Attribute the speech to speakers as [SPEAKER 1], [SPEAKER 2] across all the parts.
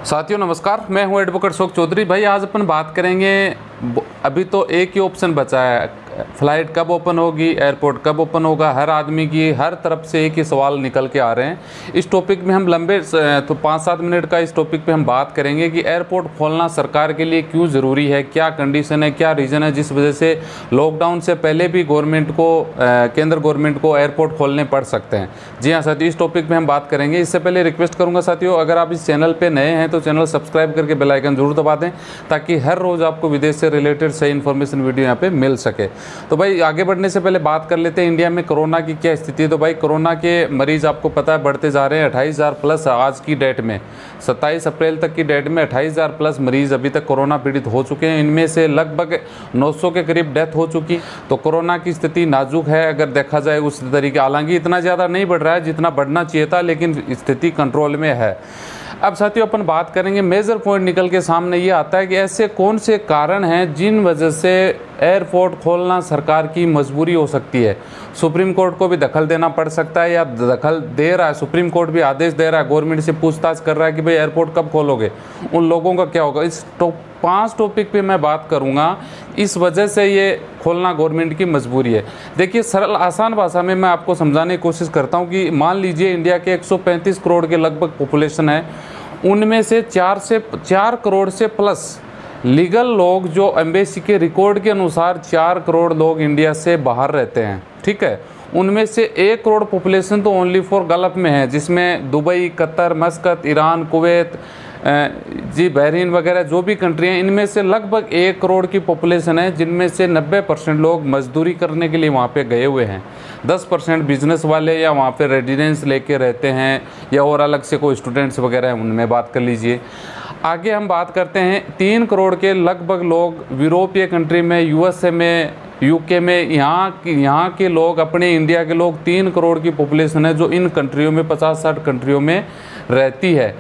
[SPEAKER 1] साथियों नमस्कार, मैं हूं एडवोकेट अशोक चौधरी। भाई आज अपन बात करेंगे, अभी तो एक ही ऑप्शन बचा है, फ्लाइट कब ओपन होगी, एयरपोर्ट कब ओपन होगा। हर आदमी की हर तरफ से एक ही सवाल निकल के आ रहे हैं। इस टॉपिक में हम लंबे तो 5-7 मिनट का इस टॉपिक पे हम बात करेंगे कि एयरपोर्ट खोलना सरकार के लिए क्यों ज़रूरी है, क्या कंडीशन है, क्या रीज़न है जिस वजह से लॉकडाउन से पहले भी गवर्नमेंट को केंद्र गवर्नमेंट को एयरपोर्ट खोलने पड़ सकते हैं। जी हाँ साथियों, इस टॉपिक में हम बात करेंगे। इससे पहले रिक्वेस्ट करूँगा साथियों, अगर आप इस चैनल पर नए हैं तो चैनल सब्सक्राइब करके बेल आइकन जरूर दबा दें ताकि हर रोज़ आपको विदेश से रिलेटेड सही इन्फॉर्मेशन वीडियो यहाँ पे मिल सके। तो भाई आगे बढ़ने से पहले बात कर लेते हैं इंडिया में कोरोना की क्या स्थिति है। तो भाई कोरोना के मरीज आपको पता है बढ़ते जा रहे हैं। 28,000 प्लस आज की डेट में, 27 अप्रैल तक की डेट में 28,000 प्लस मरीज अभी तक कोरोना पीड़ित हो चुके हैं। इनमें से लगभग 900 के करीब डेथ हो चुकी। तो कोरोना की स्थिति नाजुक है अगर देखा जाए उस तरीके। हालांकि इतना ज़्यादा नहीं बढ़ रहा है जितना बढ़ना चाहिए था, लेकिन स्थिति कंट्रोल में है। अब साथियों अपन बात करेंगे, मेजर पॉइंट निकल के सामने ये आता है कि ऐसे कौन से कारण हैं जिन वजह से एयरपोर्ट खोलना सरकार की मजबूरी हो सकती है। सुप्रीम कोर्ट को भी दखल देना पड़ सकता है या दखल दे रहा है, सुप्रीम कोर्ट भी आदेश दे रहा है, गवर्नमेंट से पूछताछ कर रहा है कि भाई एयरपोर्ट कब खोलोगे, उन लोगों का क्या होगा। इस 5 टॉपिक पे मैं बात करूंगा, इस वजह से ये खोलना गवर्नमेंट की मजबूरी है। देखिए सरल आसान भाषा में मैं आपको समझाने की कोशिश करता हूं कि मान लीजिए इंडिया के 135 करोड़ के लगभग पॉपुलेशन है, उनमें से 4 करोड़ से प्लस लीगल लोग, जो एम्बेसी के रिकॉर्ड के अनुसार 4 करोड़ लोग इंडिया से बाहर रहते हैं, ठीक है। उनमें से 1 करोड़ पॉपुलेशन तो ओनली फॉर गल्फ में है, जिसमें Dubai, Qatar, Muscat, Iran, Kuwait, जी बहरीन वगैरह जो भी कंट्री हैं, इनमें से लगभग 1 करोड़ की पॉपुलेशन है जिनमें से 90% लोग मजदूरी करने के लिए वहाँ पे गए हुए हैं। 10% बिजनेस वाले या वहाँ पे रेजिडेंस लेके रहते हैं, या और अलग से कोई स्टूडेंट्स वगैरह हैं, उनमें बात कर लीजिए। आगे हम बात करते हैं, 3 करोड़ के लगभग लोग यूरोपीय कंट्री में, यूएसए में, यूके में, यहाँ के लोग, अपने इंडिया के लोग 3 करोड़ की पॉपुलेशन है जो इन कंट्रियों में 50-60 कंट्रियों में रहती है,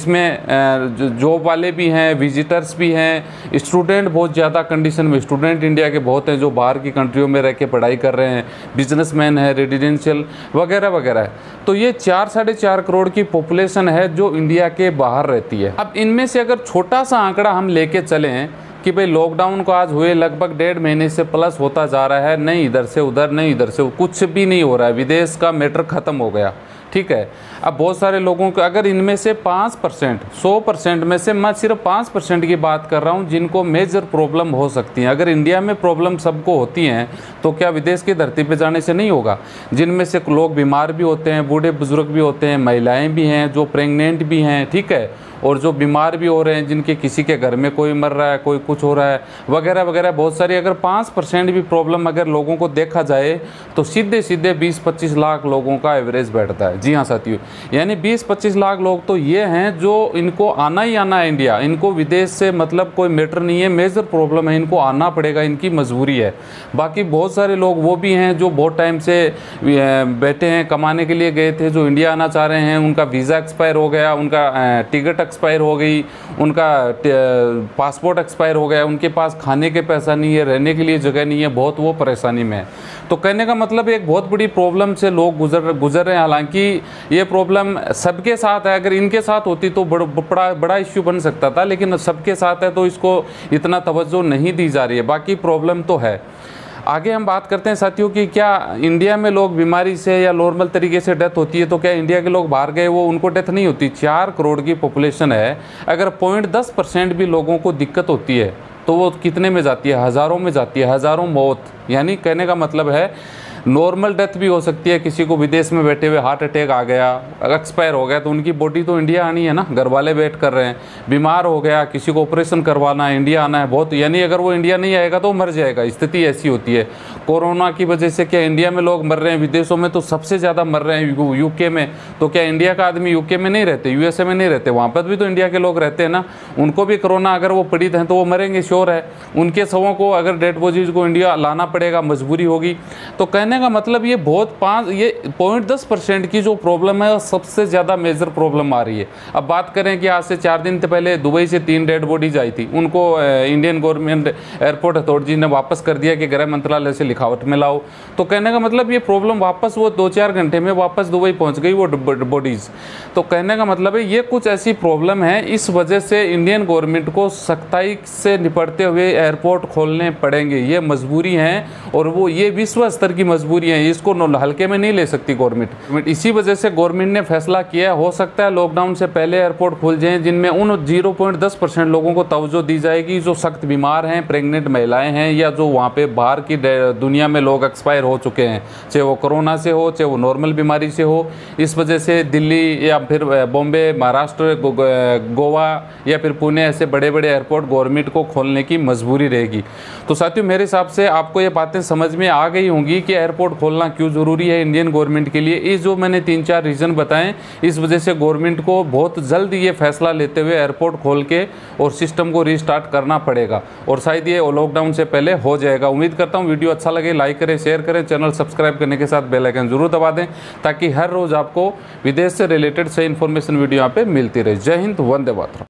[SPEAKER 1] जिसमें जॉब वाले भी हैं, विजिटर्स भी हैं, स्टूडेंट बहुत ज़्यादा कंडीशन में स्टूडेंट इंडिया के बहुत हैं जो बाहर की कंट्रियों में रह के पढ़ाई कर रहे हैं, बिजनेसमैन है, रेजिडेंशियल वगैरह वगैरह है। तो ये 4-4.5 करोड़ की पॉपुलेशन है जो इंडिया के बाहर रहती है। अब इनमें से अगर छोटा सा आंकड़ा हम लेके चलें कि भाई लॉकडाउन को आज हुए लगभग 1.5 महीने से प्लस होता जा रहा है, नहीं इधर से उधर, नहीं इधर से कुछ भी नहीं हो रहा है, विदेश का मैटर ख़त्म हो गया, ठीक है। अब बहुत सारे लोगों को, अगर इनमें से 5%, 100% में से मैं सिर्फ 5% की बात कर रहा हूं जिनको मेजर प्रॉब्लम हो सकती हैं। अगर इंडिया में प्रॉब्लम सबको होती हैं तो क्या विदेश की धरती पे जाने से नहीं होगा। जिनमें से लोग बीमार भी होते हैं, बूढ़े बुजुर्ग भी होते हैं, महिलाएं भी हैं, जो प्रेग्नेंट भी हैं, ठीक है, और जो बीमार भी हो रहे हैं, जिनके किसी के घर में कोई मर रहा है, कोई कुछ हो रहा है वगैरह वगैरह बहुत सारी। अगर 5% भी प्रॉब्लम अगर लोगों को देखा जाए तो सीधे 20-25 लाख लोगों का एवरेज बैठता है। जी हाँ साथियों, यानी 20-25 लाख लोग तो ये हैं जो इनको आना ही आना है इंडिया, इनको विदेश से मतलब कोई मैटर नहीं है, मेजर प्रॉब्लम है, इनको आना पड़ेगा, इनकी मजबूरी है। बाकी बहुत सारे लोग वो भी हैं जो बहुत टाइम से बैठे हैं, कमाने के लिए गए थे, जो इंडिया आना चाह रहे हैं, उनका वीज़ा एक्सपायर हो गया, उनका टिकट एक्सपायर हो गई, उनका पासपोर्ट एक्सपायर हो गया, उनके पास खाने के पैसा नहीं है, रहने के लिए जगह नहीं है, बहुत वो परेशानी में है। तो कहने का मतलब एक बहुत बड़ी प्रॉब्लम से लोग गुजर रहे हैं। हालांकि ये प्रॉब्लम सबके साथ है, अगर इनके साथ होती तो बड़ा इश्यू बन सकता था, लेकिन सबके साथ है तो इसको इतना तवज्जो नहीं दी जा रही है। बाकी प्रॉब्लम तो है। आगे हम बात करते हैं साथियों कि क्या इंडिया में लोग बीमारी से या नॉर्मल तरीके से डेथ होती है तो क्या इंडिया के लोग बाहर गए वो उनको डेथ नहीं होती। 4 करोड़ की पॉपुलेशन है, अगर 0.10% भी लोगों को दिक्कत होती है तो वो कितने में जाती है, हज़ारों में जाती है, हज़ारों मौत। यानी कहने का मतलब है नॉर्मल डेथ भी हो सकती है, किसी को विदेश में बैठे हुए हार्ट अटैक आ गया, एक्सपायर हो गया तो उनकी बॉडी तो इंडिया आनी है ना, घर वाले वेट कर रहे हैं। बीमार हो गया, किसी को ऑपरेशन करवाना है, इंडिया आना है बहुत, यानी अगर वो इंडिया नहीं आएगा तो मर जाएगा, स्थिति ऐसी होती है। कोरोना की वजह से क्या इंडिया में लोग मर रहे हैं, विदेशों में तो सबसे ज़्यादा मर रहे हैं यूके में, तो क्या इंडिया का आदमी यूके में नहीं रहते, यूएसए में नहीं रहते, वहाँ पर भी तो इंडिया के लोग रहते हैं ना। उनको भी कोरोना अगर वो पीड़ित हैं तो वो मरेंगे, श्योर है। उनके शवों को अगर डेड बॉडीज को इंडिया लाना पड़ेगा, मजबूरी होगी। तो कहने कहने का मतलब ये बहुत 0.10% की जो प्रॉब्लम है सबसे ज़्यादा मेजर प्रॉब्लम आ रही है। अब बात करें कि आज से 4 दिन पहले दुबई से 3 डेड बॉडीज आई थी, उनको इंडियन गवर्नमेंट एयरपोर्ट अथॉरिटी ने वापस कर दिया कि गृह मंत्रालय से लिखावट में लाओ। तो कहने का मतलब ये प्रॉब्लम वापस वो 2-4 घंटे में वापस दुबई पहुंच गई वो बॉडीज़। तो कहने का मतलब है ये कुछ ऐसी प्रॉब्लम है, इस वजह से इंडियन गवर्नमेंट को सख्ताई से निपटते हुए एयरपोर्ट खोलने पड़ेंगे। ये मजबूरी है और वो ये विश्व स्तर की मजबूरी है, इसको हल्के में नहीं ले सकती गवर्नमेंट। इसी वजह से गवर्नमेंट ने फैसला किया, हो सकता है लॉकडाउन से पहले एयरपोर्ट खुल जाएं, जिनमें उन 0.10% लोगों को तवज्जो दी जाएगी जो सख्त बीमार हैं, प्रेग्नेंट महिलाएं हैं, या जो वहाँ पे बाहर की दुनिया में लोग एक्सपायर हो चुके हैं, चाहे वो कोरोना से हो चाहे वो नॉर्मल बीमारी से हो। इस वजह से दिल्ली या फिर बॉम्बे, महाराष्ट्र, गोवा या फिर पुणे ऐसे बड़े बड़े एयरपोर्ट गवर्नमेंट को खोलने की मजबूरी रहेगी। तो साथियों, मेरे हिसाब से आपको ये बातें समझ में आ गई होंगी कि एयरपोर्ट खोलना क्यों ज़रूरी है इंडियन गवर्नमेंट के लिए। इस जो मैंने 3-4 रीज़न बताएं, इस वजह से गवर्नमेंट को बहुत जल्द ये फैसला लेते हुए एयरपोर्ट खोल के और सिस्टम को रीस्टार्ट करना पड़ेगा, और शायद ये लॉकडाउन से पहले हो जाएगा। उम्मीद करता हूँ वीडियो अच्छा लगे, लाइक करें, शेयर करें, चैनल सब्सक्राइब करने के साथ बेल आइकन जरूर दबा दें, ताकि हर रोज़ आपको विदेश से रिलेटेड सही इन्फॉर्मेशन वीडियो यहाँ पे मिलती रहे। जय हिंद, वंदे मातरम।